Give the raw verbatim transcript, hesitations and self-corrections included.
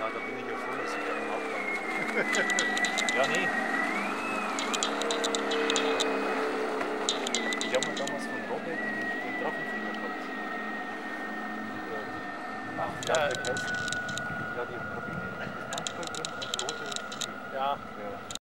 Ja, da bin ich ja froh, dass ich einen Hauptgang. Ja, nee. Ich habe mir damals von Robert den, den Drachenflieger gehabt. Ach, ja, der Käse. Ja, die Kabine ist manchmal drin und rote Flügel. Ja. Ja.